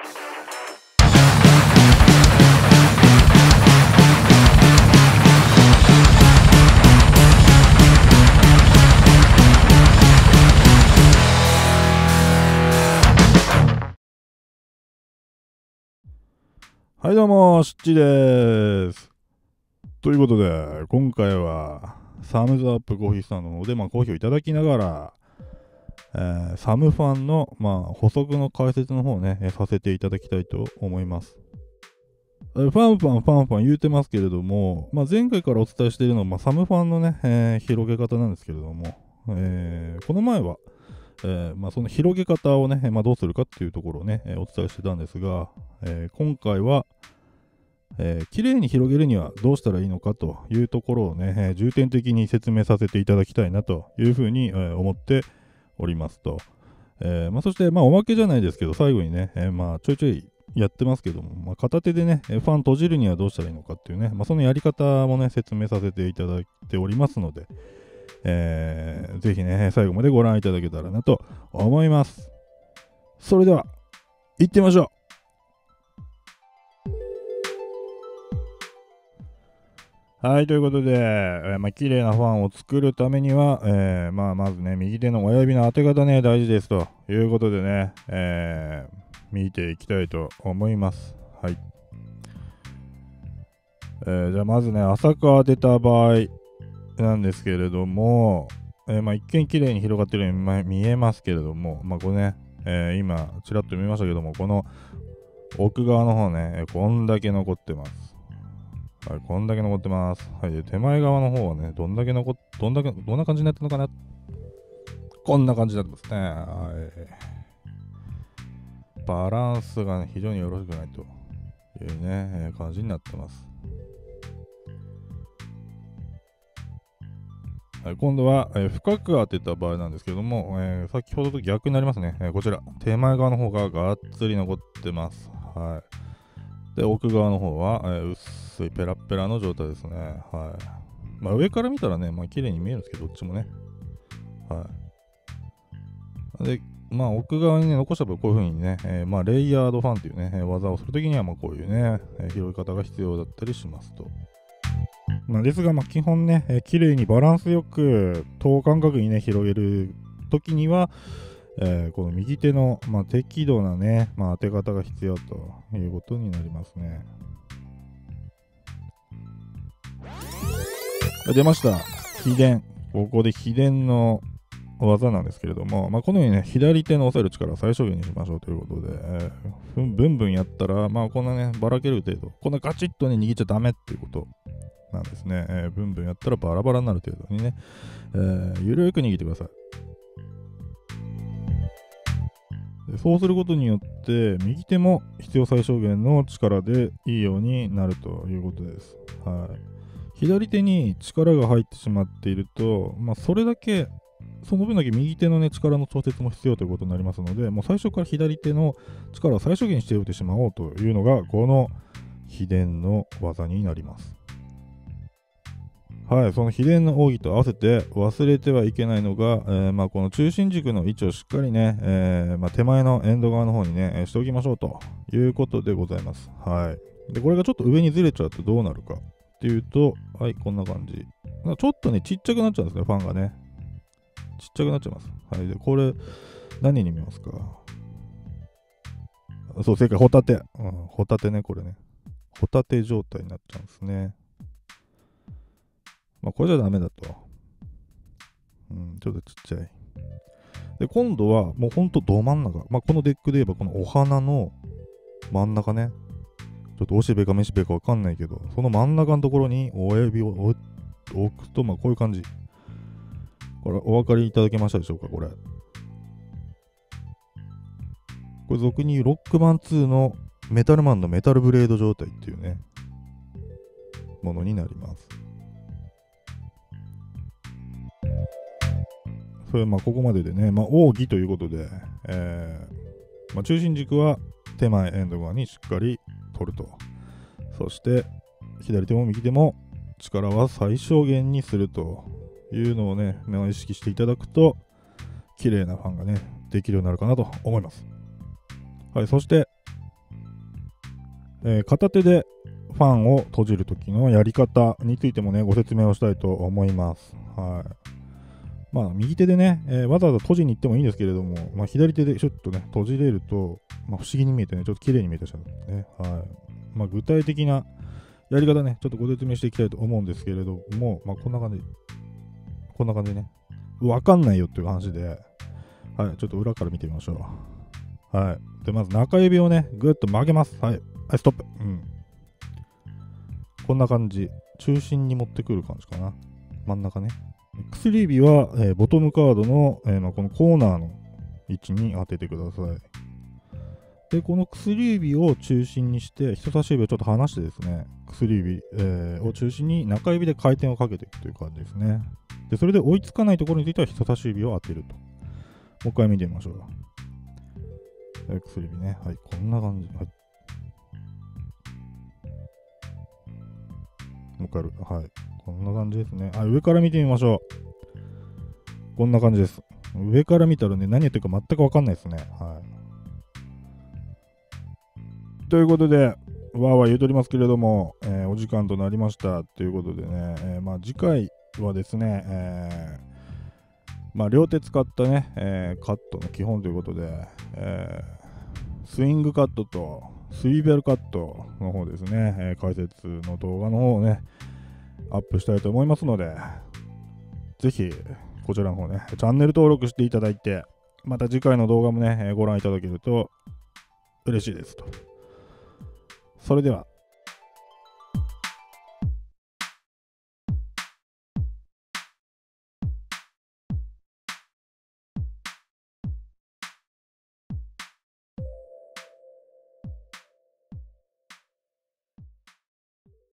はいどうも、しっちです。ということで、今回はサムズアップコーヒーさんの方で、コーヒーをいただきながら、サムファンの、補足の解説の方をね、させていただきたいと思います。ファンファン言うてますけれども、前回からお伝えしているのは、サムファンのね、広げ方なんですけれども、この前は、その広げ方をね、どうするかっていうところをね、お伝えしてたんですが、今回は、綺麗に広げるにはどうしたらいいのかというところをね、重点的に説明させていただきたいなというふうに、思っておりますと、そして、おまけじゃないですけど、最後にね、ちょいちょいやってますけども、片手でね、ファン閉じるにはどうしたらいいのかっていうね、そのやり方もね、説明させていただいておりますので、ぜひね、最後までご覧いただけたらなと思います。それでは、行ってみましょう。はい、ということで、綺麗なファンを作るためには、まずね、右手の親指の当て方ね、大事ですということでね、見ていきたいと思います。はい。じゃあまずね、浅く当てた場合なんですけれども、一見綺麗に広がってるように見えますけれども、これね、今、ちらっと見ましたけども、この奥側の方ね、こんだけ残ってます。はい、こんだけ残ってます。はい、で手前側の方はね、どんな感じになってるのかな。こんな感じになってますね。はい。バランスが、ね、非常によろしくないというね、感じになってます。はい、今度は、深く当てた場合なんですけども、先ほどと逆になりますね。こちら、手前側の方ががっつり残ってます。はい。で、奥側の方は、薄いペラペラの状態ですね。はい。上から見たらね、綺麗に見えるんですけど、どっちもね。はい。で、奥側にね、残した場合、こういう風にね、レイヤードファンっていうね、技をするときには、こういうね、広い方が必要だったりしますと。ですが、基本ね、綺麗にバランスよく、等間隔にね、広げるときには、この右手の、適度なね、当て方が必要ということになりますね。出ました。秘伝。ここで秘伝の技なんですけれども、このようにね、左手の押さえる力を最小限にしましょうということで、ブンブンやったら、こんなね、ばらける程度、こんなガチッとね、握っちゃダメっていうことなんですね。ブンブンやったらバラバラになる程度にね、ゆるく握ってください。でそうすることによって右手も必要最小限の力でいいようになるということです。はい、左手に力が入ってしまっていると、その分だけ右手の、力の調節も必要ということになりますので、もう最初から左手の力を最小限にしておいてしまおうというのがこの秘伝の技になります。はい、その秘伝の奥義と合わせて忘れてはいけないのが、この中心軸の位置をしっかりね、手前のエンド側の方にね、しておきましょうということでございます。はい。で、これがちょっと上にずれちゃうとどうなるかっていうと、はい、こんな感じ。ちょっとね、ちっちゃくなっちゃうんですね、ファンがね。ちっちゃくなっちゃいます。はい。で、これ、何に見ますか？そう、正解、ホタテ。ホタテね、これね。ホタテ状態になっちゃうんですね。これじゃダメだと。ちょっとちっちゃい。で、今度はもうほんとど真ん中。このデックで言えばこのお花の真ん中ね。ちょっとおしべかめしべかわかんないけど、その真ん中のところに親指を置くと、こういう感じ。これ、お分かりいただけましたでしょうか、これ。これ俗に言うロックマン2のメタルマンのメタルブレード状態っていうね、ものになります。それここまででね、奥義ということで、中心軸は手前エンド側にしっかり取ると。そして左手も右手も力は最小限にするというのをね、意識していただくと綺麗なファンがねできるようになるかなと思います。はい、そして片手でファンを閉じるときのやり方についてもね、ご説明をしたいと思います。はい。まあ、右手でね、わざわざ閉じに行ってもいいんですけれども、まあ、左手でちょっとね、閉じれると、まあ、不思議に見えてね、ちょっと綺麗に見えてしまうんですね。はい。まあ、具体的なやり方ね、ちょっとご説明していきたいと思うんですけれども、まあ、こんな感じね、わかんないよっていう話で、はい、ちょっと裏から見てみましょう。はい。で、まず中指をね、ぐっと曲げます。はい。はい、ストップ。うん。こんな感じ。中心に持ってくる感じかな。真ん中ね。薬指は、ボトムカードの、まあ、このコーナーの位置に当ててください。で、この薬指を中心にして、人差し指をちょっと離してですね、薬指、を中心に中指で回転をかけていくという感じですね。で、それで追いつかないところについては人差し指を当てると。もう一回見てみましょう。薬指ね。はい、こんな感じ。はい。もう一回やる。はい。こんな感じですね。上から見てみましょう。こんな感じです。上から見たらね、何やってるか全くわかんないですね。はい。ということで、わーわー言うとりますけれども、お時間となりましたということでね、まあ、次回はですね、まあ、両手使ったね、カットの基本ということで、スイングカットとスイーベルカットの方ですね、解説の動画の方をね、アップしたいと思いますので、ぜひこちらの方ね、チャンネル登録していただいて、また次回の動画もね、ご覧いただけると嬉しいですと。それでは。